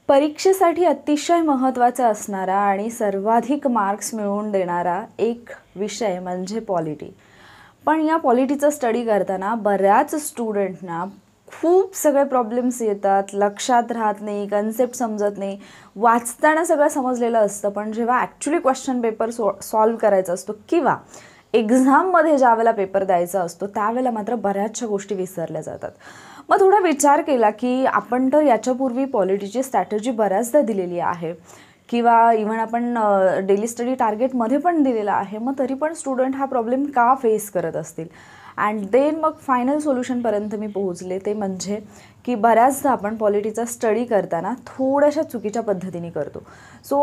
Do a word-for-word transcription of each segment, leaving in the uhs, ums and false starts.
परीक्षेसाठी अतिशय महत्त्वाचा असणारा आणि सर्वाधिक मार्क्स मिळवून देणारा एक विषय म्हणजे पॉलिटी. पण या पॉलिटीचा स्टडी करताना बऱ्याच स्टुडंटना खूप सगळे प्रॉब्लेम्स येतात, लक्षात राहत नाही, कन्सेप्ट समजत नाही. वाचताना सगळं समजलेलं असतं, पण जेव्हा actually question paper so solve करायचा असतो किंवा एक्झाममध्ये ज्यावेळेला पेपर द्यायचा असतो त्यावेळेला मात्र बऱ्याचशा गोष्टी विसरल्या जातात. मग थोडा विचार केला की आपण तर याच्यापूर्वी पॉलिटीची स्ट्रॅटेजी बऱ्याचदा दिलेली आहे किंवा इव्हन आपण डेली स्टडी टार्गेटमध्ये पण दिलेला आहे, मग तरी पण स्टुडंट हा प्रॉब्लेम का फेस करत असतील. अँड देन मग फायनल सोल्युशनपर्यंत मी पोहोचले, ते म्हणजे की बऱ्याचदा आपण पॉलिटीचा स्टडी करताना थोड्याशा चुकीच्या पद्धतीने करतो. सो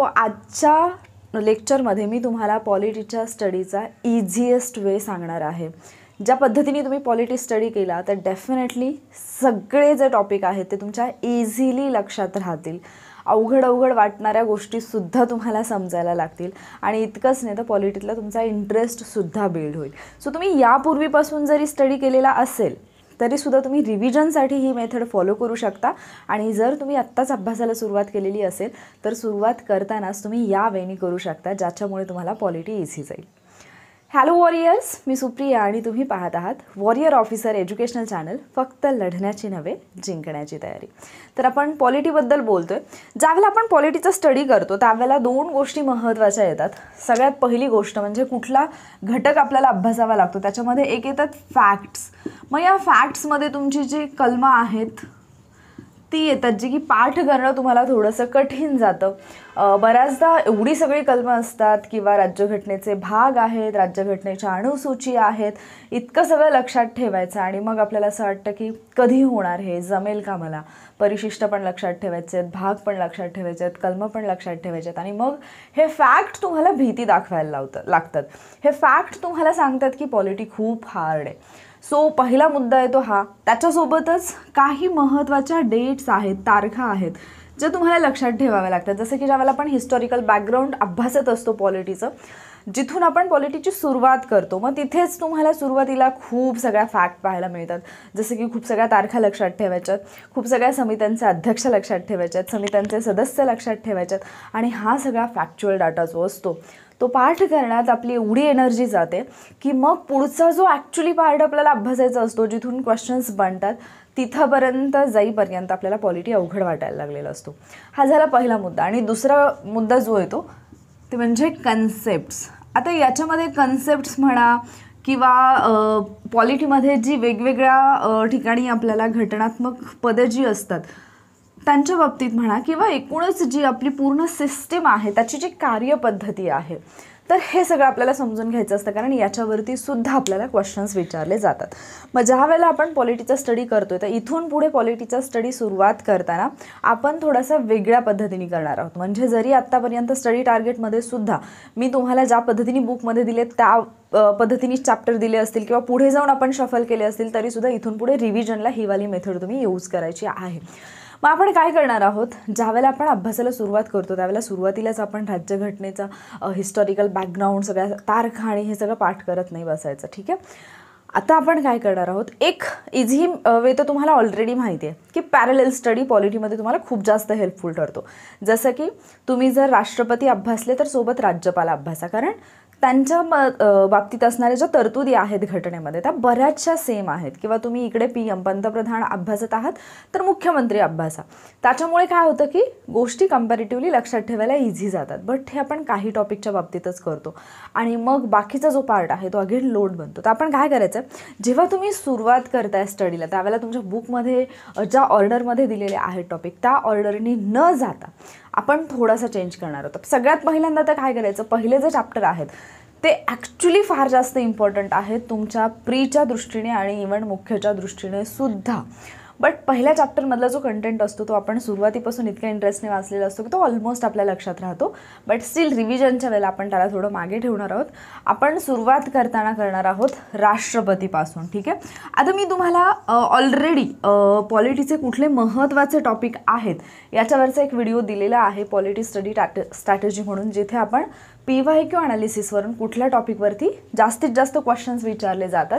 आजच्या लेक्चरमध्ये मी तुम्हाला पॉलिटीच्या स्टडीचा इझिएस्ट वे सांगणार आहे. ज्या पद्धतीने तुम्ही पॉलिटी स्टडी केला तर डेफिनेटली सगळे जे टॉपिक आहेत ते तुमच्या इझिली लक्षात राहतील. अवघड अवघड वाटणाऱ्या गोष्टीसुद्धा तुम्हाला समजायला लागतील आणि इतकंच नाही तर पॉलिटीतला तुमचा इंटरेस्टसुद्धा बिल्ड होईल. सो तुम्ही यापूर्वीपासून जरी स्टडी केलेला असेल तरीसुद्धा तुम्ही रिव्हिजनसाठी ही मेथड फॉलो करू शकता. आणि जर तुम्ही आत्ताच अभ्यासाला सुरुवात केलेली असेल तर सुरुवात करतानाच तुम्ही या वेनी करू शकता, ज्याच्यामुळे तुम्हाला पॉलिटी इझी जाईल. हॅलो वॉरियर्स, मी सुप्रिया आणि तुम्ही पाहत आहात वॉरियर ऑफिसर एज्युकेशनल चॅनल. फक्त लढण्याची नव्हे, जिंकण्याची तयारी. तर आपण पॉलिटीबद्दल बोलतोय. ज्यावेळेला आपण पॉलिटीचा स्टडी करतो त्यावेळेला दोन गोष्टी महत्त्वाच्या येतात. सगळ्यात पहिली गोष्ट म्हणजे कुठला घटक आपल्याला अभ्यासावा लागतो, त्याच्यामध्ये एक येतात फॅक्ट्स. मग या फॅक्ट्समध्ये तुमची जी कलमं आहेत ती येतात, जी की पाठ करणं तुम्हाला थोडंसं कठीण जातं. बऱ्याचदा एवढी सगळी कलमं असतात किंवा राज्यघटनेचे भाग आहेत, राज्यघटनेच्या अणुसूची आहेत, इतकं सगळं लक्षात ठेवायचं आणि मग आपल्याला असं वाटतं की कधी होणार, हे जमेल का मला. परिशिष्ट पण लक्षात ठेवायचे आहेत, भाग पण लक्षात ठेवायचे आहेत, कलमं पण लक्षात ठेवायचे आहेत आणि मग हे फॅक्ट तुम्हाला भीती दाखवायला लावतं लागतात. हे फॅक्ट तुम्हाला सांगतात की पॉलिटी खूप हार्ड आहे. सो पहिला मुद्दा येतो हा. त्याच्यासोबतच काही महत्त्वाच्या डेट्स आहेत, तारखा आहेत, ज्या तुम्हाला लक्षात ठेवाव्या लागतात. जसं की ज्यावेळेला आपण हिस्टॉरिकल बॅकग्राऊंड अभ्यासत असतो पॉलिटीचं, जिथून आपण पॉलिटीची सुरुवात करतो, मग तिथेच तुम्हाला सुरुवातीला खूप सगळ्या फॅक्ट पाहायला मिळतात. जसं की खूप सगळ्या तारखा लक्षात ठेवायच्यात, खूप सगळ्या समित्यांचे अध्यक्ष लक्षात ठेवायच्यात, समित्यांचे सदस्य लक्षात ठेवायच्यात आणि हा सगळा फॅक्च्युअल डाटा जो असतो तो पाठ करण्यात आपली एवढी एनर्जी जाते की मग पुढचा जो ॲक्च्युली पार्ट आपल्याला अभ्यासायचा असतो, जिथून क्वेश्चन्स बनतात, तिथंपर्यंत जाईपर्यंत आपल्याला पॉलिटी अवघड वाटायला लागलेला असतो. हा झाला पहिला मुद्दा. आणि दुसरा मुद्दा जो येतो ते म्हणजे कन्सेप्ट्स. आता याच्यामध्ये कन्सेप्ट्स म्हणा किंवा पॉलिटीमध्ये जी वेगवेगळ्या ठिकाणी आपल्याला घटनात्मक पदे जी असतात त्यांच्या बाबतीत म्हणा किंवा एकूणच जी आपली पूर्ण सिस्टीम आहे त्याची जी कार्यपद्धती आहे, तर हे सगळं आपल्याला समजून घ्यायचं असतं, कारण याच्यावरती सुद्धा आपल्याला क्वेश्चन्स विचारले जातात. मग ज्या वेळेला आपण पॉलिटीचा स्टडी करतोय तर इथून पुढे पॉलिटीचा स्टडी सुरुवात करताना आपण थोडासा वेगळ्या पद्धतीने करणार आहोत. म्हणजे जरी आत्तापर्यंत स्टडी टार्गेटमध्ये सुद्धा मी तुम्हाला ज्या पद्धतीने बुकमध्ये दिले त्या पद्धतीने चॅप्टर दिले असतील किंवा पुढे जाऊन आपण शफल केले असतील, तरीसुद्धा इथून पुढे रिव्हिजनला ही वाली मेथड तुम्ही यूज करायची आहे. मग आपण काय करणार आहोत, ज्यावेळेला आपण अभ्यासाला सुरुवात करतो त्यावेळेला सुरुवातीलाच आपण राज्यघटनेचा हिस्टॉरिकल बॅकग्राऊंड, सगळ्या तारखा आणि हे सगळं पाठ करत नाही बसायचं. ठीक आहे. आता आपण काय करणार आहोत, एक इझी वे तर तुम्हाला ऑलरेडी माहिती आहे की पॅरलल स्टडी पॉलिटीमध्ये तुम्हाला खूप जास्त हेल्पफुल ठरतो. जसं की तुम्ही जर राष्ट्रपती अभ्यासले तर सोबत राज्यपाल अभ्यासा, कारण त्यांच्या बाबतीत असणाऱ्या ज्या तरतुदी आहेत घटनेमध्ये त्या बऱ्याचशा सेम आहेत. किंवा तुम्ही इकडे पी एम पंतप्रधान अभ्यासत आहात तर मुख्यमंत्री अभ्यासा. त्याच्यामुळे काय होतं की गोष्टी कम्पॅरेटिव्हली लक्षात ठेवायला इझी जातात. बट हे आपण काही टॉपिकच्या बाबतीतच करतो आणि मग बाकीचा जो पार्ट आहे तो अगेन लोड बनतो. तर आपण काय करायचं, जेव्हा तुम्ही सुरुवात करताय स्टडीला त्यावेळेला तुमच्या बुकमध्ये ज्या ऑर्डरमध्ये दिलेले आहेत टॉपिक त्या ऑर्डरनी न जाता आपण थोडासा चेंज करणार आहोत. सगळ्यात पहिल्यांदा तर काय करायचं, पहिले जे चॅप्टर आहेत ते ॲक्च्युली फार जास्त इम्पॉर्टंट आहेत तुमच्या प्रीच्या दृष्टीने आणि इव्हन मुख्यच्या दृष्टीने सुद्धा. बट पहिल्या चॅप्टरमधला जो कंटेंट असतो तो आपण सुरुवातीपासून इतक्या इंटरेस्टने वाचलेला असतो की तो ऑलमोस्ट आपल्या लक्षात राहतो. बट स्टील रिव्हिजनच्या वेळेला आपण त्याला थोडं मागे ठेवणार आहोत. आपण सुरुवात करताना करणार आहोत राष्ट्रपतीपासून. ठीक आहे. आता मी तुम्हाला ऑलरेडी पॉलिटीचे कुठले महत्त्वाचे टॉपिक आहेत याच्यावरचा एक व्हिडिओ दिलेला आहे, पॉलिटी स्टडी स्ट्रॅटेजी म्हणून, जिथे आपण पी वाय क्यू अनालिसिसवरून कुठल्या टॉपिकवरती जास्तीत जास्त क्वेश्चन्स विचारले जातात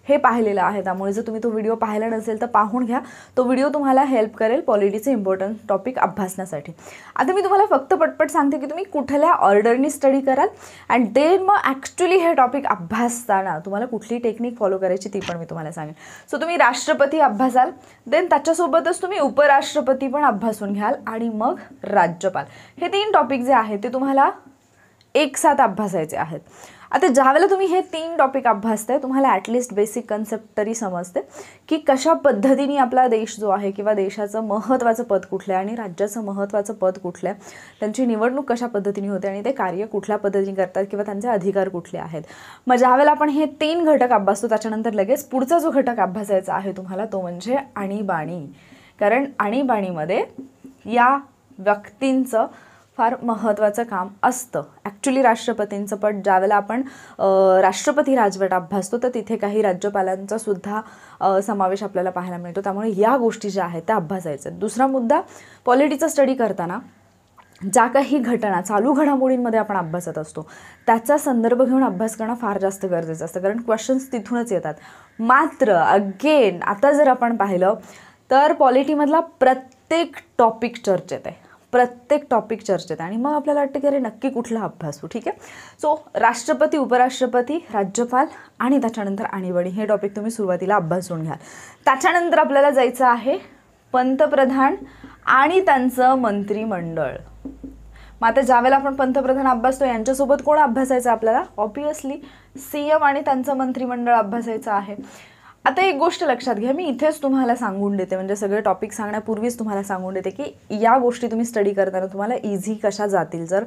हे पाहिलेलं आहे. त्यामुळे जर तुम्ही तो व्हिडिओ पाहिला नसेल तर पाहून घ्या. तो व्हिडिओ तुम्हाला हेल्प करेल पॉलिटीचे इम्पॉर्टंट टॉपिक अभ्यासण्यासाठी. आता मी तुम्हाला फक्त पटपट सांगते की तुम्ही कुठल्या ऑर्डरनी स्टडी कराल अँड देन मग ॲक्च्युली हे टॉपिक अभ्यासताना तुम्हाला कुठली टेक्निक फॉलो करायची ती पण मी तुम्हाला सांगेन. सो तुम्ही राष्ट्रपती अभ्यासाल, देन त्याच्यासोबतच तुम्ही उपराष्ट्रपती पण अभ्यासून घ्याल आणि मग राज्यपाल. हे तीन टॉपिक जे आहेत ते तुम्हाला एक साथ अभ्यासायचे आहेत. आता ज्यावेळेला तुम्ही हे तीन टॉपिक अभ्यासताय तुम्हाला ॲटलिस्ट बेसिक कन्सेप्ट तरी समजते की कशा पद्धतीने आपला देश जो आहे किंवा देशाचं महत्त्वाचं पद कुठलं आहे आणि राज्याचं महत्त्वाचं पद कुठलं आहे, त्यांची निवडणूक कशा पद्धतीने होते आणि ते कार्य कुठल्या पद्धतीने करतात किंवा त्यांचे अधिकार कुठले आहेत. मग ज्यावेळेला आपण हे तीन घटक अभ्यासतो त्याच्यानंतर लगेच पुढचा जो घटक अभ्यासायचा आहे तुम्हाला तो म्हणजे आणीबाणी. कारण आणीबाणीमध्ये या व्यक्तींचं फार महत्त्वाचं काम असतं. ॲक्च्युली राष्ट्रपतींचं पण ज्यावेळेला आपण राष्ट्रपती राजवट अभ्यासतो तर तिथे काही राज्यपालांचा सुद्धा समावेश आपल्याला पाहायला मिळतो. त्यामुळे या गोष्टी ज्या आहेत त्या अभ्यासायच्या. दुसरा मुद्दा, पॉलिटीचा स्टडी करताना ज्या काही घटना चालू घडामोडींमध्ये आपण अभ्यासत असतो त्याचा संदर्भ घेऊन अभ्यास करणं फार जास्त गरजेचं असतं, कारण क्वेश्चन्स तिथूनच येतात. मात्र अगेन आता जर आपण पाहिलं तर पॉलिटीमधला प्रत्येक टॉपिक चर्चेत आहे, प्रत्येक टॉपिक चर्चेत आणि मग आपल्याला वाटतं की अरे नक्की कुठला अभ्यासू. ठीक आहे. सो राष्ट्रपती, उपराष्ट्रपती, राज्यपाल आणि त्याच्यानंतर आणीबाणी हे टॉपिक तुम्ही सुरुवातीला अभ्यासून घ्याल. त्याच्यानंतर आपल्याला जायचं आहे पंतप्रधान आणि त्यांचं मंत्रिमंडळ. मग आता ज्यावेळेला आपण पंतप्रधान अभ्यासतो यांच्यासोबत कोण अभ्यासायचं आपल्याला? ऑब्वियसली सी एम आणि त्यांचं मंत्रिमंडळ अभ्यासायचं आहे. आता एक गोष्ट लक्षात घ्या, मी इथेच तुम्हाला सांगून देते, म्हणजे सगळे टॉपिक सांगण्यापूर्वीच तुम्हाला सांगून देते की या गोष्टी तुम्ही स्टडी करताना तुम्हाला इझी कशा जातील जर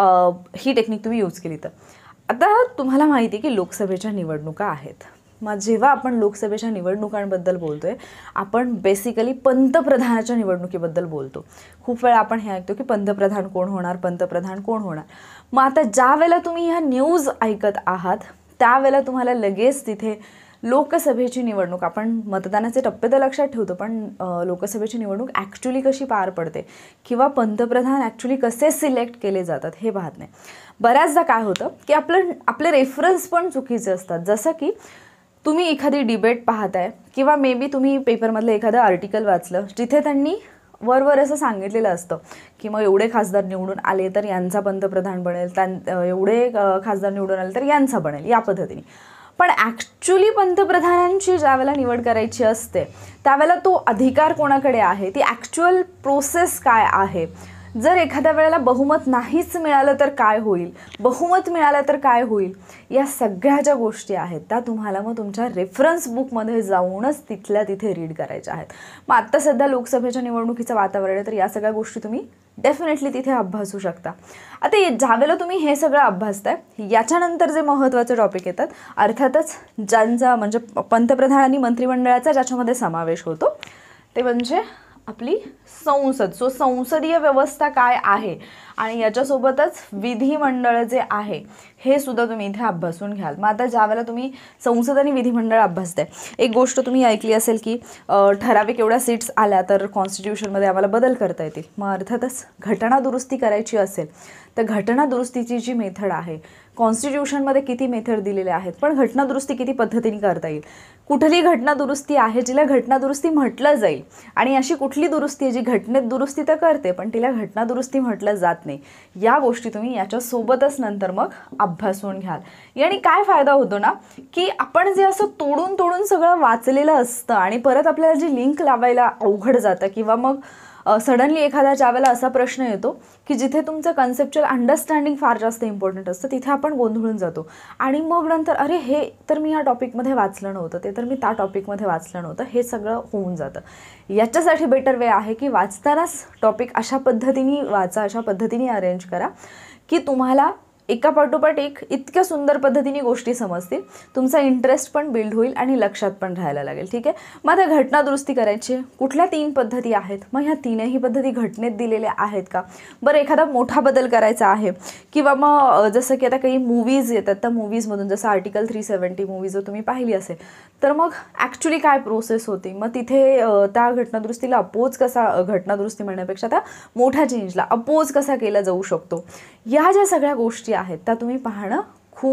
ही टेक्निक तुम्ही यूज केली तर. आता तुम्हाला माहिती आहे की लोकसभेच्या निवडणुका आहेत. मग जेव्हा आपण लोकसभेच्या निवडणुकांबद्दल बोलतोय आपण बेसिकली पंतप्रधानाच्या निवडणुकीबद्दल बोलतो. खूप वेळा आपण हे ऐकतो की पंतप्रधान कोण होणार, पंतप्रधान कोण होणार. मग आता ज्या वेळेला तुम्ही ह्या न्यूज ऐकत आहात त्यावेळेला तुम्हाला लगेच तिथे लोकसभेची निवडणूक, आपण मतदानाचे टप्पे तर लक्षात ठेवतो पण लोकसभेची निवडणूक ॲक्च्युली कशी पार पडते किंवा पंतप्रधान ॲक्च्युली कसे सिलेक्ट केले जातात हे पाहत नाही. बऱ्याचदा काय होतं की आपलं आपले रेफरन्स पण चुकीचे असतात. जसं की तुम्ही एखादी डिबेट पाहताय किंवा मे बी तुम्ही पेपरमधलं एखादं आर्टिकल वाचलं जिथे त्यांनी वरवर असं सांगितलेलं असतं की मग एवढे खासदार निवडून आले तर यांचा पंतप्रधान बनेल, त्यां एवढे खासदार निवडून आले तर यांचा बनेल, या पद्धतीने. पण ॲक्च्युली पंतप्रधानांची ज्यावेळेला निवड करायची असते त्यावेळेला तो अधिकार कोणाकडे आहे, ती ॲक्च्युअल प्रोसेस काय आहे, जर एखाद्या वेळेला बहुमत नाहीच मिळालं तर काय होईल, बहुमत मिळालं तर काय होईल, या सगळ्या ज्या गोष्टी आहेत त्या तुम्हाला मग तुमच्या रेफरन्स बुकमध्ये जाऊनच तिथल्या तिथे रीड करायच्या आहेत. मग आत्ता सध्या लोकसभेच्या निवडणुकीचं वातावरण आहे तर या सगळ्या गोष्टी तुम्ही डेफिनेटली तिथे अभ्यासू शकता. आता ज्यावेळेला तुम्ही हे सगळं अभ्यासताय याच्यानंतर जे महत्त्वाचे टॉपिक येतात अर्थातच ज्यांचा म्हणजे पंतप्रधान आणि मंत्रिमंडळाचा ज्याच्यामध्ये समावेश होतो ते म्हणजे आपली संसद. सो संसदीय व्यवस्था काय आहे आणि याच्यासोबतच विधिमंडळ जे आहे हे सुद्धा तुम्ही इथे अभ्यासून घ्याल. मग आता ज्यावेळेला तुम्ही संसद आणि विधिमंडळ अभ्यासताय एक गोष्ट तुम्ही ऐकली असेल की ठराविक एवढ्या सीट्स आल्या तर कॉन्स्टिट्यूशनमध्ये आम्हाला बदल करता येतील. मग अर्थातच घटना दुरुस्ती करायची असेल तर घटना दुरुस्तीची जी मेथड आहे, कॉन्स्टिट्यूशनमध्ये किती मेथड दिलेले आहेत पण घटना दुरुस्ती किती पद्धतीने करता येईल, कुठली घटना दुरुस्ती आहे जिला घटना दुरुस्ती म्हटलं जाईल आणि अशी कुठली दुरुस्ती आहे जी घटनेत दुरुस्ती तर करते पण तिला घटना दुरुस्ती म्हटलं जात नाही, या गोष्टी तुम्ही याच्यासोबतच नंतर मग अभ्यासून घ्याल. याने काय फायदा होतो ना की आपण जे असं तोडून तोडून सगळं वाचलेलं असतं आणि परत आपल्याला जी लिंक लावायला अवघड जातं किंवा मग सडनली एखाद्या ज्यावेळेला असा प्रश्न येतो की जिथे तुमचं कन्सेप्च्युअल अंडरस्टँडिंग फार जास्त इम्पॉर्टंट असतं तिथे आपण गोंधळून जातो आणि मग नंतर अरे हे तर मी या टॉपिकमध्ये वाचलं नव्हतं, ते तर मी त्या टॉपिकमध्ये वाचलं नव्हतं, हे सगळं होऊन जातं. याच्यासाठी बेटर वे आहे की वाचतानाच टॉपिक अशा पद्धतीने वाचा, अशा पद्धतीने अरेंज करा की तुम्हाला एका पाठोपाठ एक इतक्या सुंदर पद्धतीने गोष्टी समजतील, तुमचा इंटरेस्ट पण बिल्ड होईल आणि लक्षात पण राहायला लागेल. ठीक आहे. मग आता घटना दुरुस्ती करायची कुठल्या तीन पद्धती आहेत, मग ह्या तीनही पद्धती घटनेत दिलेल्या आहेत का, बरं एखादा मोठा बदल करायचा आहे किंवा मग जसं की आता काही मूवीज येतात त्या मूवीजमधून जसं आर्टिकल थ्री सेवन्टी मूवी जर तुम्ही पाहिली असेल तर मग ॲक्च्युली काय प्रोसेस होती, मग तिथे त्या घटनादुरुस्तीला अपोज कसा, घटनादुरुस्ती म्हणण्यापेक्षा त्या मोठ्या चेंजला अपोज कसा केला जाऊ शकतो, या ज्या सगळ्या गोष्टी आहेत त्या तुम्ही पाहणं खूप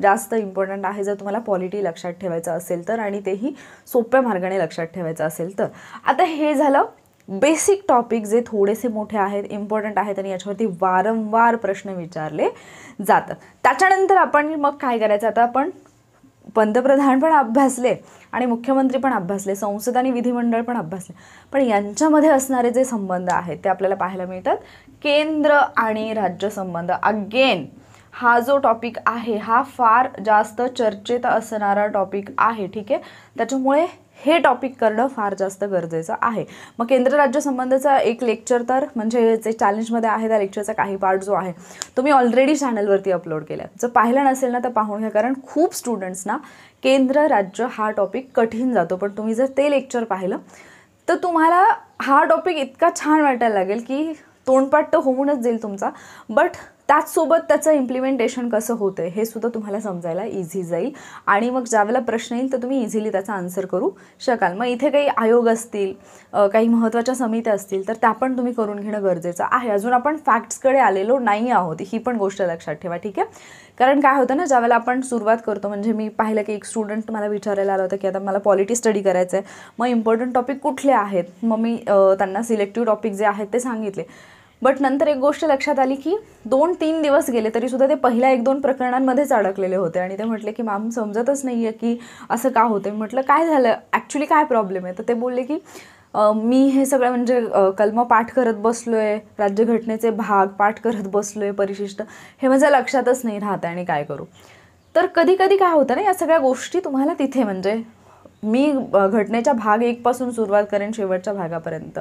जास्त इम्पॉर्टंट आहे जर तुम्हाला पॉलिटी लक्षात ठेवायचं असेल तर, आणि तेही सोप्या मार्गाने लक्षात ठेवायचं असेल तर. आता हे झालं बेसिक टॉपिक जे थोडेसे मोठे आहेत, इम्पॉर्टंट आहेत आणि याच्यावरती वारंवार प्रश्न विचारले जातात. त्याच्यानंतर आपण मग काय करायचं, आता आपण पंतप्रधान पण अभ्यासले आणि मुख्यमंत्री पण अभ्यासले, संसद आणि विधिमंडळ पण अभ्यासले, पण यांच्यामध्ये असणारे जे संबंध आहेत ते आपल्याला पाहायला मिळतात केंद्र आणि राज्य संबंध. अगेन हा जो टॉपिक आहे हा फार जास्त चर्चेत असणारा टॉपिक आहे, ठीक आहे. त्याच्यामुळे हे टॉपिक करणं फार जास्त गरजेचं आहे. मग केंद्र राज्य संबंधाचा एक लेक्चर तर म्हणजे जे चॅलेंजमध्ये आहे त्या लेक्चरचा काही पार्ट जो आहे तो मी ऑलरेडी चॅनलवरती अपलोड केला आहे. जर पाहिलं नसेल ना तर पाहून घ्या, कारण खूप स्टुडंट्सना केंद्र राज्य हा टॉपिक कठीण जातो. पण तुम्ही जर ते लेक्चर पाहिलं तर तुम्हाला हा टॉपिक इतका छान वाटायला लागेल की तोंडपाठ तर होऊनच जाईल तुमचा, बट त्याचसोबत त्याचं इम्प्लिमेंटेशन कसं होतं हे सुद्धा तुम्हाला समजायला इझी जाईल. आणि मग ज्यावेळेला प्रश्न येईल तर तुम्ही इझिली त्याचा आन्सर करू शकाल. मग इथे काही आयोग असतील, काही महत्त्वाच्या समित्या असतील तर त्या पण तुम्ही करून घेणं गरजेचं आहे. अजून आपण फॅक्ट्सकडे आलेलो नाही आहोत, ही पण गोष्ट लक्षात ठेवा, ठीक आहे. कारण काय होतं ना, ज्यावेळेला आपण सुरुवात करतो, म्हणजे मी पाहिलं की एक स्टुडंट मला विचारायला आलं होतं की आता मला पॉलिटी स्टडी करायचं आहे, मग इम्पॉर्टंट टॉपिक कुठले आहेत, मग मी त्यांना सिलेक्टिव्ह टॉपिक जे आहेत ते सांगितले. बट नंतर एक गोष्ट लक्षात आली की दोन तीन दिवस गेले तरीसुद्धा ते पहिल्या एक दोन प्रकरणांमध्येच अडकलेले होते आणि ते म्हटले की मॅम समजतच नाही आहे की असं का होतं. म्हटलं काय झालं, ॲक्च्युली काय प्रॉब्लेम आहे. तर ते बोलले की मी हे सगळं म्हणजे कलम पाठ करत बसलो आहे, राज्यघटनेचे भाग पाठ करत बसलो आहे, परिशिष्ट, हे माझ्या लक्षातच नाही राहत आणि काय करू. तर कधी कधी काय होतं ना, या सगळ्या गोष्टी तुम्हाला तिथे, म्हणजे मी घटनेच्या भाग एकपासून सुरुवात करेन शेवटच्या भागापर्यंत,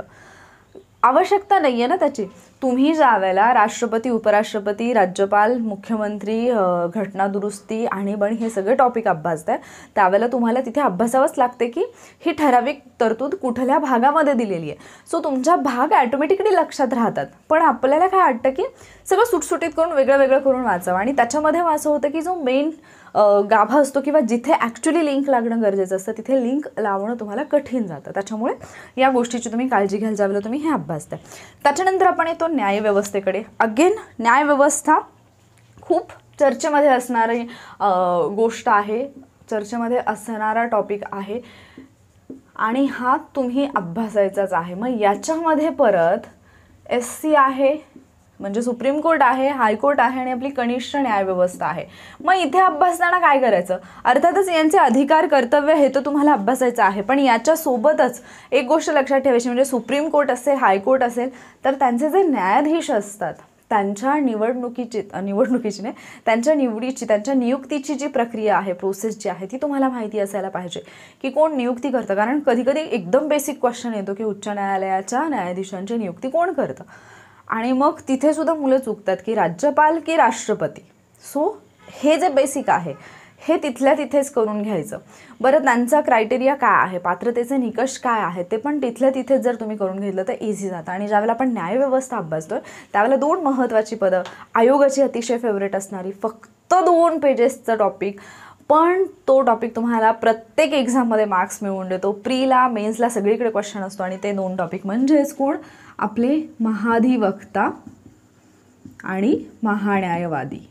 आवश्यकता नाही आहे ना त्याची. तुम्ही ज्या वेळेला राष्ट्रपती, उपराष्ट्रपती, राज्यपाल, मुख्यमंत्री, घटना दुरुस्ती, आणीबाणी हे सगळे टॉपिक अभ्यासताय त्यावेळेला तुम्हाला तिथे अभ्यासावंच लागते की ही ठराविक तरतूद कुठल्या भागामध्ये दिलेली आहे. सो तुमच्या भाग ॲटोमॅटिकली लक्षात राहतात. पण आपल्याला काय वाटतं की सगळं सुटसुटीत करून वेगळं वेगळं करून वाचावं, आणि त्याच्यामध्ये असं होतं की जो मेन गाभा असतो किंवा जिथे ॲक्च्युली लिंक लागणं गरजेचं असतं तिथे लिंक लावणं तुम्हाला कठीण जातं. त्याच्यामुळे या गोष्टीची तुम्ही काळजी घ्यायला ज्यावेळेला तुम्ही हे अभ्यासताय. त्याच्यानंतर आपण येतो न्यायव्यवस्थेकडे. अगेन न्यायव्यवस्था खूप चर्चेमध्ये असणारी गोष्ट आहे, चर्चेमध्ये असणारा टॉपिक आहे आणि हा तुम्ही अभ्यासायचाच आहे. मग याच्यामध्ये परत एस सी आहे, म्हणजे सुप्रीम कोर्ट आहे, हायकोर्ट आहे आणि आपली कनिष्ठ न्यायव्यवस्था आहे. मग इथे अभ्यासताना काय करायचं, अर्थातच यांचे अधिकार कर्तव्य हे तर तुम्हाला अभ्यासायचं आहे, पण याच्यासोबतच एक गोष्ट लक्षात ठेवायची, म्हणजे सुप्रीम कोर्ट असेल, हायकोर्ट असेल तर त्यांचे जे न्यायाधीश असतात त्यांच्या निवडणुकीची निवडणुकीची नाही त्यांच्या निवडीची, त्यांच्या नियुक्तीची जी प्रक्रिया आहे, प्रोसेस जी आहे ती तुम्हाला माहिती असायला पाहिजे की कोण नियुक्ती करतं. कारण कधी कधी एकदम बेसिक क्वेश्चन येतो की उच्च न्यायालयाच्या न्यायाधीशांची नियुक्ती कोण करतं, आणि मग तिथे सुद्धा मुलं चुकतात की राज्यपाल की राष्ट्रपती. सो हे जे बेसिक आहे हे तिथल्या तिथेच करून घ्यायचं. बरं, त्यांचा क्रायटेरिया काय आहे, पात्रतेचे निकष काय आहेत ते पण तिथल्या तिथेच जर तुम्ही करून घेतलं तर इझी जातं. आणि ज्यावेळेला आपण न्यायव्यवस्था अभ्यासतोय त्यावेळेला दोन महत्त्वाची पदं, आयोगाची अतिशय फेवरेट असणारी, फक्त दोन पेजेसचं टॉपिक, पण तो टॉपिक तुम्हाला प्रत्येक एक्झाममध्ये मार्क्स मिळवून देतो. प्रीला, मेन्सला सगळीकडे क्वेश्चन असतो. आणि ते दोन टॉपिक म्हणजेच कोण, आपले महाधिवक्ता आणि महान्यायवादी,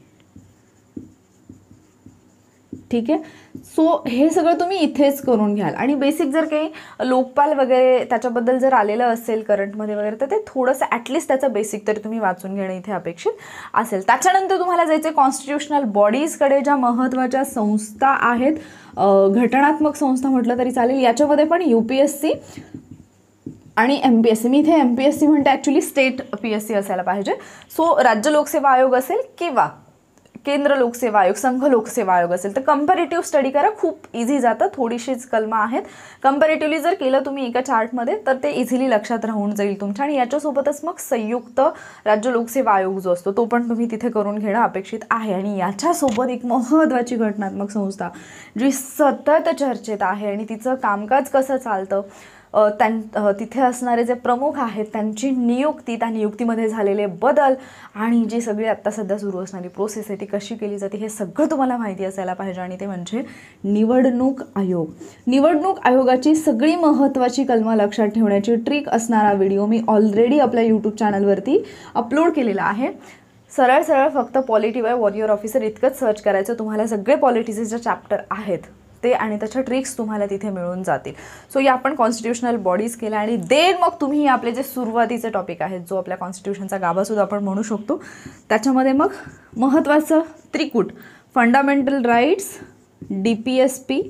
ठीक आहे. सो हे सगळं तुम्ही इथेच करून घ्याल. आणि बेसिक जर काही लोकपाल वगैरे त्याच्याबद्दल जर आलेलं असेल करंटमध्ये वगैरे तर ते थोडंसं ॲटलिस्ट त्याचं बेसिक तरी तुम्ही वाचून घेणं इथे अपेक्षित असेल. त्याच्यानंतर तुम्हाला जायचं कॉन्स्टिट्युशनल बॉडीजकडे, ज्या महत्त्वाच्या संस्था आहेत, घटनात्मक संस्था म्हटलं तरी चालेल. याच्यामध्ये पण यू पी एस सी आणि एम पी एस सी, मी इथे एम पी एस सी म्हणते, actually state P S C असायला पाहिजे. सो राज्य लोकसेवा आयोग असेल किंवा केंद्र लोकसेवा आयोग, संघ लोकसेवा आयोग असेल तर कंपॅरेटिव्ह स्टडी करा, खूप इझी जातं. थोडीशीच कलमं आहेत, कंपॅरेटिव्हली जर केलं तुम्ही एका चार्टमध्ये तर ते इझिली लक्षात राहून जाईल तुमच्या. आणि याच्यासोबतच मग संयुक्त राज्य लोकसेवा आयोग जो असतो तो पण तुम्ही तिथे करून घेणं अपेक्षित आहे. आणि याच्यासोबत एक महत्त्वाची घटनात्मक संस्था जी सतत चर्चेत आहे आणि तिचं कामकाज कसं चालतं, त्यां तिथे असणारे जे प्रमुख आहेत त्यांची नियुक्ती, त्या नियुक्तीमध्ये झालेले बदल आणि जी सगळी आत्ता सध्या सुरू असणारी प्रोसेस आहे ती कशी केली जाते हे सगळं तुम्हाला माहिती असायला पाहिजे. आणि ते म्हणजे निवडणूक आयोग. निवडणूक आयोगाची सगळी महत्त्वाची कलमं लक्षात ठेवण्याची ट्रिक असणारा व्हिडिओ मी ऑलरेडी आपल्या यूट्यूब चॅनलवरती अपलोड केलेला आहे. सरळ सरळ फक्त पॉलिटी बाय वॉरियर ऑफिसर इतकंच सर्च करायचं, तुम्हाला सगळे पॉलिटीचे जे चॅप्टर आहेत ते आणि त्याच्या ट्रिक्स तुम्हाला तिथे मिळून जातील. सो या आपण कॉन्स्टिट्युशनल बॉडीज केल्या आणि देन मग तुम्ही आपले जे सुरुवातीचे टॉपिक आहेत, जो आपल्या कॉन्स्टिट्यूशनचा गाभासुद्धा आपण म्हणू शकतो, त्याच्यामध्ये मग महत्त्वाचं त्रिकूट fundamental rights, D P S P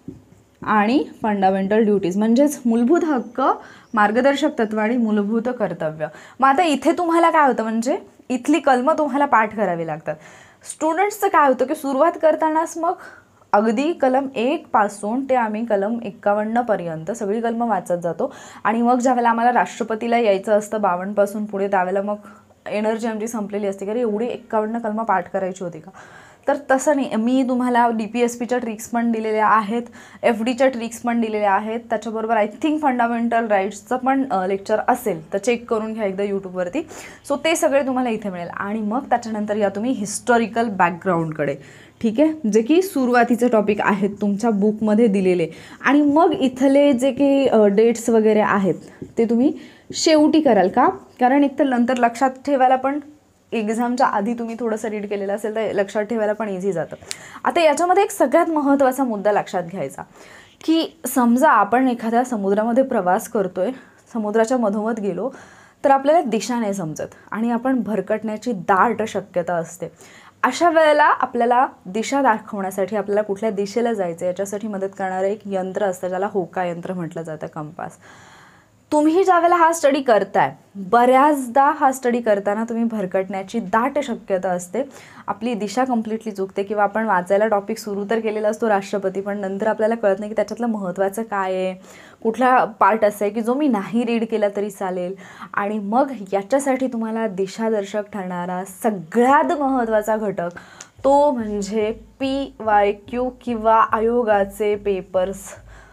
आणि फंडामेंटल ड्युटीज, म्हणजेच मूलभूत हक्क, मार्गदर्शक तत्व आणि मूलभूत कर्तव्य. मग आता इथे तुम्हाला काय होतं, म्हणजे इथली कलमं तुम्हाला पाठ करावी लागतात. स्टुडंट्सचं काय होतं की सुरुवात करतानाच मग अगदी कलम एक पासून ते आम्ही कलम एक्कावन्नपर्यंत सगळी कलमं वाचत जातो आणि मग ज्यावेळेला आम्हाला राष्ट्रपतीला यायचं असतं बावन्नपासून पुढे, त्यावेळेला मग एनर्जी आमची संपलेली असते, कारण एवढी एक्कावन्न कलमं पाठ करायची होती का. तर तसं नाही, मी तुम्हाला डी पी एस पीच्या ट्रिक्स पण दिलेल्या आहेत, एफ डीच्या ट्रिक्स पण दिलेल्या आहेत, त्याच्याबरोबर आय थिंक फंडामेंटल राईट्सचं पण लेक्चर असेल तर चेक करून घ्या एकदा यूट्यूबवरती. सो ते सगळे तुम्हाला इथे मिळेल. आणि मग त्याच्यानंतर या तुम्ही हिस्टॉरिकल बॅकग्राऊंडकडे, ठीक आहे, जे की सुरुवातीचे टॉपिक आहेत तुमच्या बुकमध्ये दिलेले. आणि मग इथले जे काही डेट्स वगैरे आहेत ते तुम्ही शेवटी कराल का, कारण एक तर नंतर लक्षात ठेवायला पण, एक्झामच्या आधी तुम्ही थोडंसं रीड केलेलं असेल तर लक्षात ठेवायला पण इझी जातं. आता याच्यामध्ये एक सगळ्यात महत्त्वाचा मुद्दा लक्षात घ्यायचा की समजा आपण एखाद्या समुद्रामध्ये प्रवास करतोय, समुद्राच्या मधोमध गेलो तर आपल्याला दिशा नाही समजत आणि आपण भरकटण्याची दाट शक्यता असते. अशा वेळेला आपल्याला दिशा दाखवण्यासाठी आपल्याला कुठल्या दिशेला जायचं याच्यासाठी मदत करणारं एक यंत्र असतं, ज्याला होका यंत्र म्हटलं जातं, कंपास. तुम्ही ज्यावेळेला हा स्टडी करताय, बऱ्याचदा हा स्टडी करताना तुम्ही भरकटण्याची दाट शक्यता असते, आपली दिशा कम्प्लिटली चुकते किंवा आपण वाचायला टॉपिक सुरू तर केलेला असतो राष्ट्रपती, पण नंतर आपल्याला कळत नाही की त्याच्यातलं महत्त्वाचं काय आहे, कुठला पार्ट असा आहे की जो मी नाही रीड केला तरी चालेल. आणि मग याच्यासाठी तुम्हाला दिशादर्शक ठरणारा सगळ्यात महत्त्वाचा घटक तो म्हणजे पी वाय क्यू किंवा आयोगाचे पेपर्स,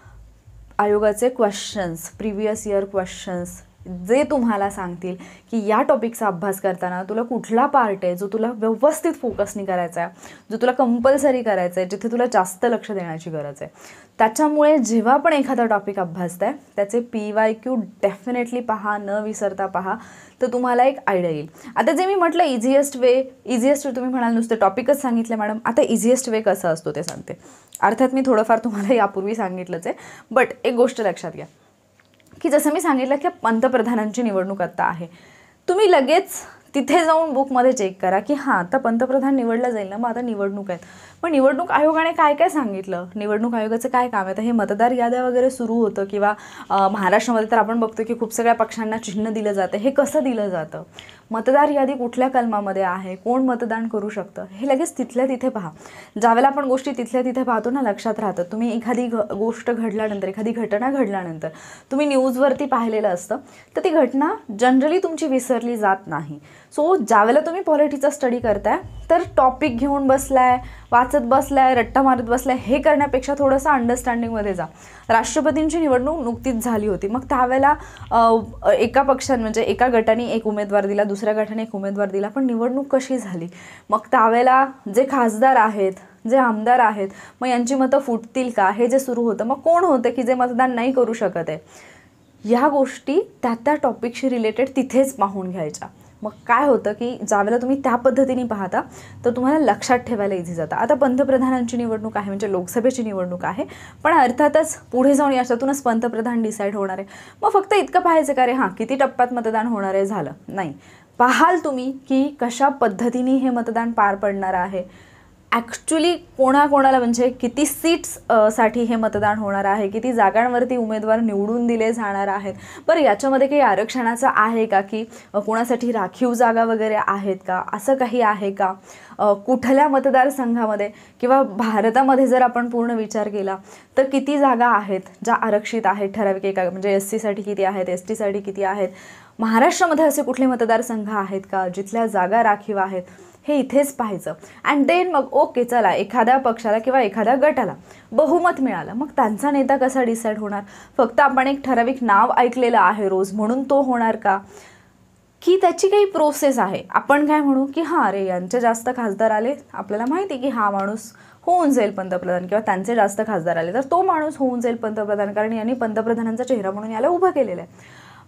आयोगाचे क्वेश्चन्स, प्रिव्हियस इयर क्वेश्चन्स, जे तुम्हाला सांगतील की या टॉपिकचा अभ्यास करताना तुला कुठला पार्ट आहे जो तुला व्यवस्थित फोकसनी करायचा आहे, जो तुला कंपल्सरी करायचा आहे, जिथे तुला जास्त लक्ष देण्याची गरज आहे. त्याच्यामुळे जेव्हा पण एखादा टॉपिक अभ्यासताय त्याचे पी वाय क्यू डेफिनेटली पहा, न विसरता पहा, तर तुम्हाला एक आयडिया येईल. आता जे मी म्हटलं इझिएस्ट वे, इझिएस्ट वे तुम्ही म्हणाल नुसते टॉपिकच सांगितले मॅडम, आता इझिएस्ट वे कसं असतो ते सांगते. अर्थात मी थोडंफार तुम्हाला यापूर्वी सांगितलंच आहे, बट एक गोष्ट लक्षात घ्या की जसं मी सांगितलं की पंतप्रधानांची निवडणूक आत्ता आहे, तुम्ही लगेच तिथे जाऊन बुकमध्ये चेक करा की हां आता पंतप्रधान निवडला जाईल ना, मग आता निवडणूक आहेत. पण निवडणूक आयोगाने काय काय सांगितलं, निवडणूक आयोगाचं काय काम आहे, तर हे मतदार याद्या वगैरे सुरू होतं किंवा महाराष्ट्रामध्ये तर आपण बघतो की खूप सगळ्या पक्षांना चिन्ह दिलं जातं. हे कसं दिलं जातं, मतदार यादी कुठल्या कलमामध्ये आहे, कोण मतदान करू शकतं, हे लगेच तिथल्या तिथे पहा. ज्यावेळेला आपण गोष्टी तिथल्या तिथे पाहतो ना, लक्षात राहतं. तुम्ही एखादी घ गोष्ट घडल्यानंतर, एखादी घटना घडल्यानंतर तुम्ही न्यूजवरती पाहिलेलं असतं, तर ती घटना जनरली तुमची विसरली जात नाही. सो ज्यावेळेला तुम्ही पॉलिटिक्सचा स्टडी करताय तर टॉपिक घेऊन बसलाय, वाचत बसलाय, रट्टा मारत बसलाय, हे करण्यापेक्षा थोडंसं अंडरस्टँडिंगमध्ये जा. राष्ट्रपतींची निवडणूक नुकतीच झाली होती, मग त्यावेळेला एका पक्षाने म्हणजे एका गटाने एक उमेदवार दिला, दुसऱ्या गटाने एक उमेदवार दिला, पण निवडणूक कशी झाली, मग त्यावेळेला जे खासदार आहेत, जे आमदार आहेत, मग यांची मतं फुटतील का, हे जे सुरू होतं, मग कोण होतं की जे मतदान नाही करू शकत आहे, ह्या गोष्टी त्या त्या टॉपिकशी रिलेटेड तिथेच पाहून घ्यायच्या. मग काय होतं की ज्यावेळेला तुम्ही त्या पद्धतीने पाहता तर तुम्हाला लक्षात ठेवायला इझी जातं. आता पंतप्रधानांची निवडणूक आहे म्हणजे लोकसभेची निवडणूक आहे, पण अर्थातच पुढे जाऊन याच्यातूनच पंतप्रधान डिसाईड होणार आहे. मग फक्त इतकं पाहायचं का रे हां किती टप्प्यात मतदान होणार आहे, झालं नाही. पाहाल तुम्ही की कशा पद्धतीने हे मतदान पार पडणार आहे, ॲक्च्युली कोणाकोणाला म्हणजे किती सीट्स साठी हे मतदान होणार आहे, किती जागांवरती उमेदवार निवडून दिले जाणार आहेत. बरं याच्यामध्ये काही आरक्षणाचं आहे का, की कोणासाठी राखीव जागा वगैरे आहेत का, असं काही आहे का, कुठल्या मतदारसंघामध्ये किंवा भारतामध्ये जर आपण पूर्ण विचार केला तर किती जागा आहेत ज्या आरक्षित आहेत ठराविक एका, म्हणजे एस सीसाठी किती आहेत, एस टीसाठी किती आहेत, महाराष्ट्रामध्ये असे कुठले मतदारसंघ आहेत का जिथल्या जागा राखीव आहेत, हे इथेच पाहायचं. अँड देन मग ओके चला एखाद्या पक्षाला किंवा एखाद्या गटाला बहुमत मिळालं, मग त्यांचा नेता कसा डिसाईड होणार, फक्त आपण एक ठराविक नाव ऐकलेलं आहे रोज म्हणून तो होणार का, की त्याची काही प्रोसेस आहे. आपण काय म्हणू की हां अरे यांचे जास्त खासदार आले, आपल्याला माहिती की हा माणूस होऊन जाईल पंतप्रधान, किंवा त्यांचे जास्त खासदार आले तर तो माणूस होऊन जाईल पंतप्रधान, कारण यांनी पंतप्रधानांचा चेहरा म्हणून याला उभं केलेलं आहे.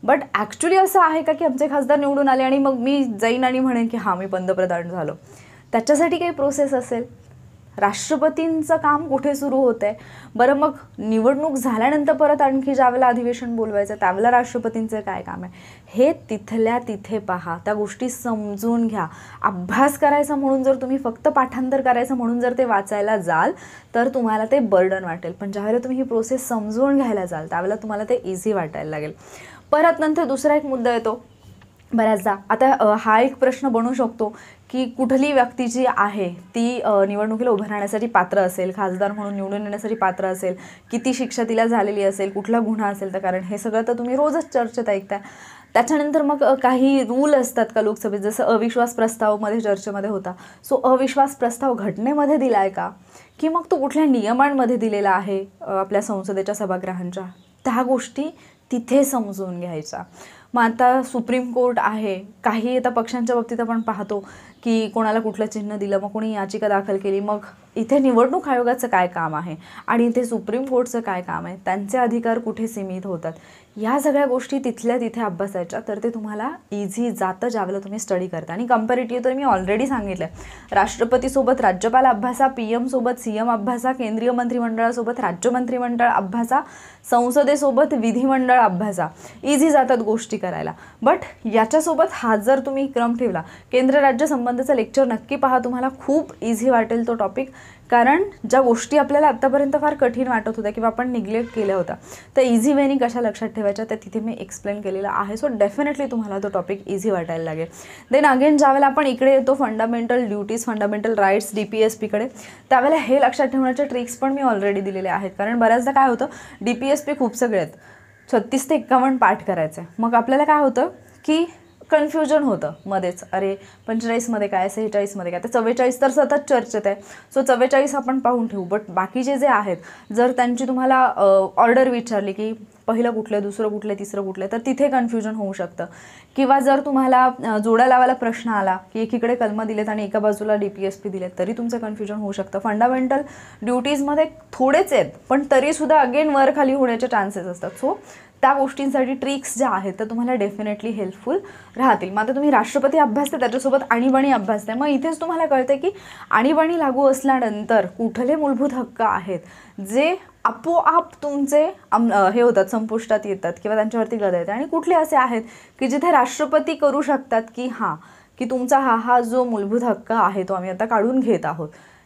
बट ॲक्च्युली असं आहे का की आमचे खासदार निवडून आले आणि मग मी जाईन आणि म्हणेन की हां मी पंतप्रधान झालो? त्याच्यासाठी काही प्रोसेस असेल. राष्ट्रपतींचं काम कुठे सुरू होतं आहे? बरं मग निवडणूक झाल्यानंतर परत आणखी ज्यावेळेला अधिवेशन बोलवायचं त्यावेळेला राष्ट्रपतींचं काय काम आहे हे तिथल्या तिथे पहा, त्या गोष्टी समजून घ्या. अभ्यास करायचा म्हणून जर तुम्ही फक्त पाठांतर करायचं म्हणून जर ते वाचायला जाल तर तुम्हाला ते बर्डन वाटेल, पण ज्यावेळेला तुम्ही ही प्रोसेस समजून घ्यायला जाल त्यावेळेला तुम्हाला ते इझी वाटायला लागेल. परत नंतर दुसरा एक मुद्दा येतो बऱ्याचदा. आता हा एक प्रश्न बनू शकतो की कुठली व्यक्ती जी आहे ती निवडणुकीला उभं राहण्यासाठी पात्र असेल, खासदार म्हणून निवडून येण्यासाठी पात्र असेल, किती शिक्षा तिला झालेली असेल, कुठला गुन्हा असेल, तर कारण हे सगळं तर तुम्ही रोजच चर्चेत ऐकताय. त्याच्यानंतर मग काही रूल असतात का लोकसभेत, जसं अविश्वास प्रस्तावमध्ये चर्चेमध्ये होता. सो अविश्वास प्रस्ताव घटनेमध्ये दिला आहे का, की मग तो कुठल्या नियमांमध्ये दिलेला आहे आपल्या संसदेच्या सभागृहांच्या, त्या गोष्टी तिथे समजून घ्यायच्या. मग आता सुप्रीम कोर्ट आहे, काही आता पक्षांच्या बाबतीत आपण पाहतो की कोणाला कुठलं चिन्ह दिलं, मग कोणी याचिका दाखल केली, मग इथे निवडणूक आयोगाचं काय काम आहे आणि इथे सुप्रीम कोर्टचं काय काम आहे, त्यांचे अधिकार कुठे सीमित होतात, या सगळ्या गोष्टी तिथल्या तिथे अभ्यासायच्या. तर ते तुम्हाला इझी जातं ज्यावेळेला तुम्ही स्टडी करता. आणि कंपॅरेटिव्ह तर मी ऑलरेडी सांगितलं आहे, राष्ट्रपतीसोबत राज्यपाल अभ्यासा, पी एमसोबत सी एम अभ्यासा, केंद्रीय मंत्रिमंडळासोबत राज्य मंत्रिमंडळ अभ्यासा, संसदेसोबत विधिमंडळ अभ्यासा, इझी जातात गोष्टी करायला. बट याच्यासोबत हा जर तुम्ही क्रम ठेवला, केंद्र राज्य संबंधाचं लेक्चर नक्की पहा, तुम्हाला खूप इझी वाटेल तो टॉपिक. कारण ज्या गोष्टी आपल्याला आत्तापर्यंत फार कठीण वाटत होत्या किंवा आपण निग्लेक्ट केल्या होत्या, तर इझी वेनी कशा लक्षात ठेवायच्या त्या तिथे मी एक्सप्लेन केलेलं आहे. सो डेफिनेटली तुम्हाला तो टॉपिक इझी वाटायला लागेल. देन अगेन ज्यावेळेला आपण इकडे येतो fundamental duties, fundamental rights, D P S पीकडे, त्यावेळेला हे लक्षात ठेवण्याचे ट्रिक्स पण मी ऑलरेडी दिलेले आहेत. कारण बऱ्याचदा काय होतं, डी पी एस पी खूप सगळे आहेत, छत्तीस ते एक्कावन्न पाठ करायचं आहे. मग आपल्याला काय होतं की कन्फ्युजन होतं मध्येच, अरे पंचेचाळीसमध्ये काय, सेहेचाळीसमध्ये काय, तर चव्वेचाळीस तर सतत चर्चेत आहे. सो चव्वेचाळीस आपण पाहून ठेवू. बट बाकीचे जे आहेत जर त्यांची तुम्हाला ऑर्डर विचारली की पहिलं कुठलं, दुसरं कुठलं, तिसरं कुठलं, तर तिथे कन्फ्युजन होऊ शकतं. किंवा जर तुम्हाला जोडा लावायला प्रश्न आला की एकीकडे कलमं दिलेत आणि एका बाजूला डी पी एस पी दिलेत, तरी तुमचं कन्फ्युजन होऊ शकतं. फंडामेंटल ड्युटीजमध्ये थोडेच आहेत पण तरीसुद्धा अगेन वर खाली होण्याचे चान्सेस असतात. सो त्या गोष्टींसाठी ट्रिक्स ज्या आहेत तर तुम्हाला डेफिनेटली हेल्पफुल राहतील. मग आता तुम्ही राष्ट्रपती अभ्यासते त्याच्यासोबत आणीबाणी अभ्यासते, मग इथेच तुम्हाला कळते की आणीबाणी लागू असल्यानंतर कुठले मूलभूत हक्क आहेत जे आपोआप तुमचे हे होतात, संपुष्टात येतात किंवा त्यांच्यावरती गदा येते, आणि कुठले असे आहेत की जिथे राष्ट्रपती करू शकतात की हां की तुमचा हा हा जो मूलभूत हक्क आहे तो आम्ही आता काढून घेत आहोत.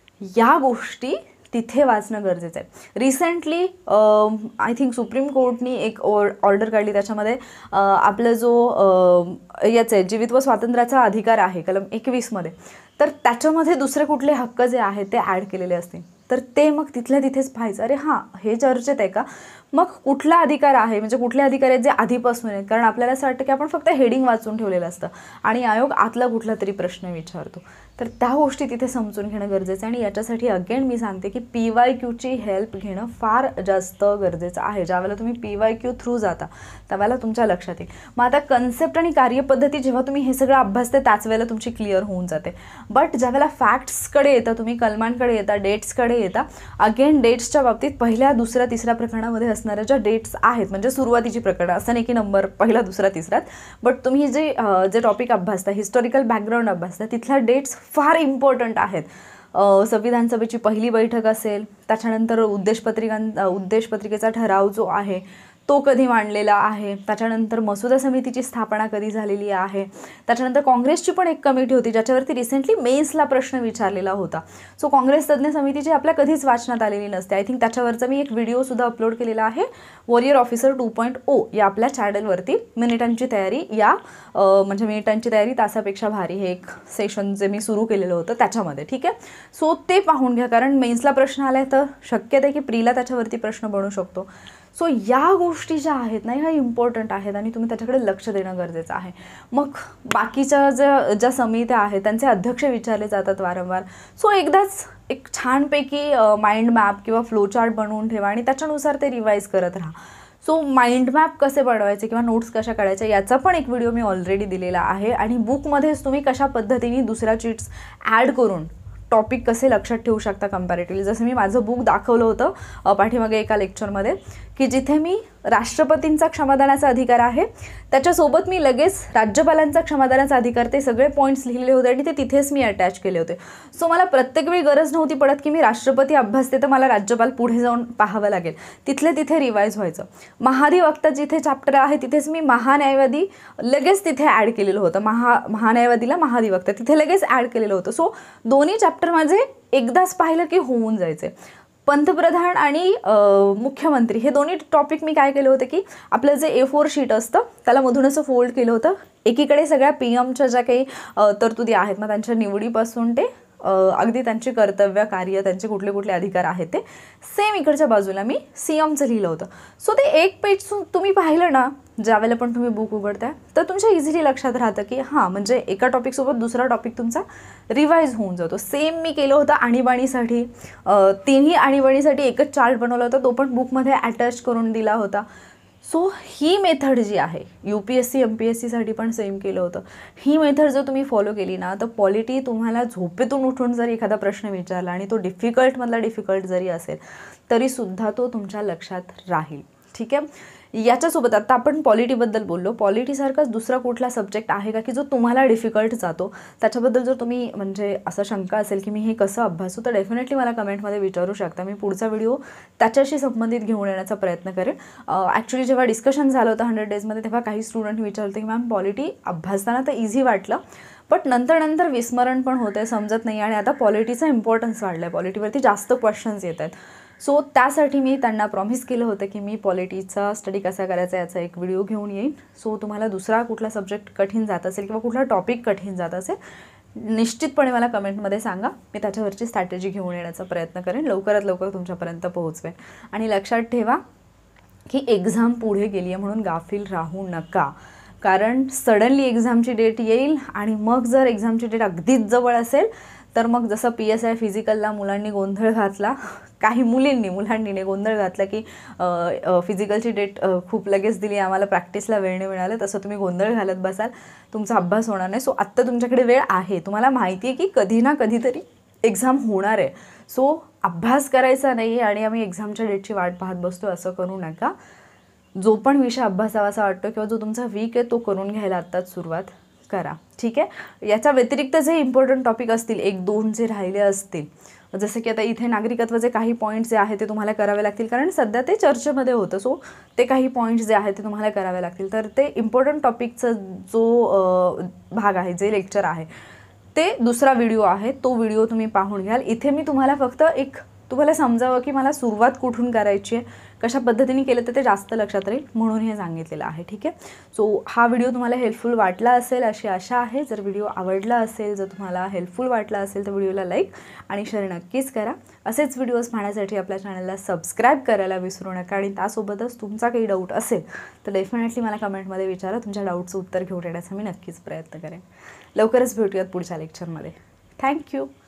या गोष्टी तिथे वाचणं गरजेचं आहे. रिसेंटली आय थिंक सुप्रीम कोर्टनी एक ऑर्डर काढली, त्याच्यामध्ये आपलं जो याचं आहे जीवित व स्वातंत्र्याचा अधिकार आहे कलम एकवीसमध्ये, तर त्याच्यामध्ये दुसरे कुठले हक्क जे आहेत ते ॲड केलेले असतील, तर ते मग तिथल्या तिथेच पाहायचं, अरे हां हे चर्चेत आहे का, मग कुठला अधिकार आहे, म्हणजे कुठले अधिकार आहेत जे आधीपासून आहेत. कारण आपल्याला असं वाटतं की आपण फक्त हेडिंग वाचून ठेवलेलं असतं आणि आयोग आतला कुठला तरी प्रश्न विचारतो, तर त्या गोष्टी तिथे समजून घेणं गरजेचं आहे. आणि याच्यासाठी अगेन मी सांगते की पी वाय क्यूची हेल्प घेणं फार जास्त गरजेचं आहे. ज्यावेळेला तुम्ही पी वाय क्यू थ्रू जाता त्यावेळेला तुमच्या लक्षात येईल. मग आता कन्सेप्ट आणि कार्यपद्धती जेव्हा तुम्ही हे सगळं अभ्यासते त्याच वेळेला तुमची क्लिअर होऊन जाते. बट ज्यावेळेला फॅक्ट्सकडे येता, तुम्ही कलमांकडे येता, डेट्सकडे येता, अगेन डेट्सच्या बाबतीत पहिल्या दुसऱ्या तिसऱ्या प्रकरणामध्ये असणाऱ्या ज्या डेट्स आहेत, म्हणजे सुरुवातीची प्रकरणं, असं नाही की नंबर पहिला दुसरा तिसऱ्यात, बट तुम्ही जे जे टॉपिक अभ्यासता, हिस्टॉरिकल बॅकग्राऊंड अभ्यासता, तिथल्या डेट्स फार इम्पॉर्टंट आहेत. संविधान सभेची पहिली बैठक असेल, त्याच्यानंतर उद्देशपत्रिकां उद्देशपत्रिकेचा ठराव जो आहे तो कधी मांडलेला आहे, त्याच्यानंतर मसुदा समितीची स्थापना कधी झालेली आहे, त्याच्यानंतर काँग्रेसची पण एक कमिटी होती ज्याच्यावरती रिसेंटली मेन्सला प्रश्न विचारलेला होता. सो काँग्रेस तज्ज्ञ समितीची आपल्या कधीच वाचनात आलेली नसते. आय थिंक त्याच्यावरचा मी एक व्हिडिओसुद्धा अपलोड केलेला आहे, warrior officer two point O या आपल्या चॅनलवरती. मिनिटांची तयारी या म्हणजे मिनिटांची तयारी तासापेक्षा भारी हे एक सेशन जे मी सुरू केलेलं होतं त्याच्यामध्ये, ठीक आहे. सो ते पाहून घ्या, कारण मेन्सला प्रश्न आला आहे तर शक्य आहे की प्रीला त्याच्यावरती प्रश्न बनू शकतो. सो या गोष्टी ज्या आहेत ना ह्या इम्पॉर्टंट आहेत आणि तुम्ही त्याच्याकडे लक्ष देणं गरजेचं आहे. मग बाकीच्या ज्या ज्या समित्या आहेत त्यांचे अध्यक्ष विचारले जातात वारंवार. सो एकदाच एक छानपैकी माइंड मॅप किंवा फ्लोचार्ट बनवून ठेवा आणि त्याच्यानुसार ते रिवाईज करत राहा. सो माइंड मॅप कसे बनवायचे किंवा नोट्स कशा काढायच्या याचा पण एक व्हिडिओ मी ऑलरेडी दिलेला आहे. आणि बुकमध्येच तुम्ही कशा पद्धतीने दुसऱ्या चीट्स ॲड करून टॉपिक कसे लक्षात ठेवू शकता कंपॅरेटिव्हली. जसं मी माझं बुक दाखवलं होतं पाठीमागे एका लेक्चरमध्ये, की जिथे मी राष्ट्रपतींचा क्षमादानाचा अधिकार आहे त्याच्यासोबत मी लगेच राज्यपालांचा क्षमादानाचा अधिकार ते सगळे पॉईंट्स लिहिलेले होते आणि ते तिथेच मी अटॅच केले होते. सो मला प्रत्येक वेळी गरज नव्हती पडत की मी राष्ट्रपती अभ्यासते तर मला राज्यपाल पुढे जाऊन पाहावं लागेल, तिथले तिथे रिवाईज व्हायचं. महाधिवक्ता जिथे चॅप्टर आहे तिथेच मी महान्यायवादी लगेच तिथे ॲड केलेलं होतं. महा महान्यायवादीला महाधिवक्ता तिथे लगेच ॲड केलेलं होतं. सो दोन्ही चॅप्टर माझे एकदाच पाहिलं की होऊन जायचे. पंतप्रधान आणि मुख्यमंत्री हे दोन्ही टॉपिक मी काय केलं होतं की आपलं जे ए फोर शीट असतं त्याला मधून असं फोल्ड केलं होतं. एकीकडे सगळ्या पी एमच्या ज्या काही तरतुदी आहेत मग त्यांच्या निवडीपासून ते अगदी त्यांची कर्तव्य कार्य त्यांचे कुठले कुठले अधिकार आहेत ते सेम इकडच्या बाजूला मी सी एमचं लिहिलं होतं. सो ते एक पेज तुम्ही पाहिलं ना ज्यावेळेला पण तुम्ही बुक उघडताय तर तुमच्या इझिली लक्षात राहतं की हां म्हणजे एका टॉपिकसोबत दुसरा टॉपिक तुमचा रिवाईज होऊन जातो. सेम मी केलं होतं आणीबाणीसाठी. तिन्ही आणीबाणीसाठी एकच चार्ट बनवला होता, तो पण बुकमध्ये अटॅच करून दिला होता. सो ही मेथड जी आहे U P S C M P S सीसाठी पण सेम केलं होतं. ही मेथड जर तुम्ही फॉलो केली ना तर पॉलिटी तुम्हाला झोपेतून उठून जर एखादा प्रश्न विचारला आणि तो डिफिकल्टमधला डिफिकल्ट जरी असेल तरीसुद्धा तो तुमच्या लक्षात राहील. ठीक आहे. याच्यासोबत आता आपण पॉलिटीबद्दल बोललो. पॉलिटीसारखाच दुसरा कुठला सब्जेक्ट आहे का की जो तुम्हाला डिफिकल्ट जातो? त्याच्याबद्दल जर तुम्ही म्हणजे असं शंका असेल की मी हे कसं अभ्यासू तर डेफिनेटली मला कमेंटमध्ये विचारू शकता. मी पुढचा व्हिडिओ त्याच्याशी संबंधित घेऊन येण्याचा प्रयत्न करेन. ॲक्च्युली जेव्हा डिस्कशन झालं होतं हंड्रेड डेजमध्ये तेव्हा काही स्टुडंट विचारते की मॅम पॉलिटी अभ्यासताना तर इझी वाटलं बट नंतर नंतर विस्मरण पण होते, समजत नाही आणि आता पॉलिटीचा इम्पॉर्टन्स वाढला आहे, पॉलिटीवरती जास्त क्वेश्चन्स येत आहेत. सो त्यासाठी मी त्यांना प्रॉमिस केलं होतं की मी पॉलिटीचा स्टडी कसा करायचा याचा एक व्हिडिओ घेऊन येईन. सो तुम्हाला दुसरा कुठला सब्जेक्ट कठीण जात असेल किंवा कुठला टॉपिक कठीण जात असेल निश्चितपणे मला कमेंटमध्ये सांगा. मी त्याच्यावरची स्ट्रॅटेजी घेऊन येण्याचा प्रयत्न करेन, लवकरात लवकर तुमच्यापर्यंत पोहोचवेन. आणि लक्षात ठेवा की एक्झाम पुढे गेली आहे म्हणून गाफील राहू नका, कारण सडनली एक्झामची डेट येईल आणि मग जर एक्झामची डेट अगदीच जवळ असेल तर मग जसं पी एस आय फिजिकलला मुलांनी गोंधळ घातला, काही मुलींनी मुलांनी गोंधळ घातला की फिजिकलची डेट खूप लगेच दिली, आम्हाला प्रॅक्टिसला वेळ नाही मिळाला, तसं तुम्ही गोंधळ घालत बसाल, तुमचा अभ्यास होणार नाही. सो आत्ता तुमच्याकडे वेळ आहे, तुम्हाला माहिती आहे की कधी ना कधीतरी एक्झाम होणार आहे. सो अभ्यास करायचा नाही आणि आम्ही एक्झामच्या डेटची वाट पाहत बसतो असं करू नका. जो पण विषय अभ्यासावासा वाटतो किंवा जो तुमचा वीक आहे तो करून घ्यायला आत्ताच सुरुवात करा. ठीक आहे. याच्या व्यतिरिक्त जे इम्पॉर्टंट टॉपिक असतील एक दोन जे राहिले असतील जसं की आता इथे नागरिकत्वाचे काही पॉईंट्स जे आहेत ते तुम्हाला करावे लागतील कारण सध्या ते चर्चेमध्ये होतं. सो ते काही पॉईंट्स जे आहेत ते तुम्हाला करावे लागतील. तर ते इम्पॉर्टंट टॉपिकचा जो भाग आहे जे लेक्चर आहे ते दुसरा व्हिडिओ आहे, तो व्हिडिओ तुम्ही पाहून घ्याल. इथे मी तुम्हाला फक्त एक तुम्हाला समजावं की मला सुरुवात कुठून करायची आहे, कशा पद्धतीने केलं तर ते जास्त लक्षात राहील म्हणून हे सांगितलेलं आहे. ठीक आहे. सो हा व्हिडिओ तुम्हाला हेल्पफुल वाटला असेल अशी आशा आहे. जर व्हिडिओ आवडला असेल, जर तुम्हाला हेल्पफुल वाटला असेल तर व्हिडिओला लाईक आणि शेअर नक्कीच करा. असेच व्हिडिओज पाहण्यासाठी आपल्या चॅनलला सबस्क्राईब करायला विसरू नका आणि त्यासोबतच तुमचा काही डाऊट असेल तर डेफिनेटली मला कमेंटमध्ये विचारा. तुमच्या डाऊटचं उत्तर घेऊन येण्याचा मी नक्कीच प्रयत्न करेन. लवकरच भेटूयात पुढच्या लेक्चरमध्ये. थँक्यू.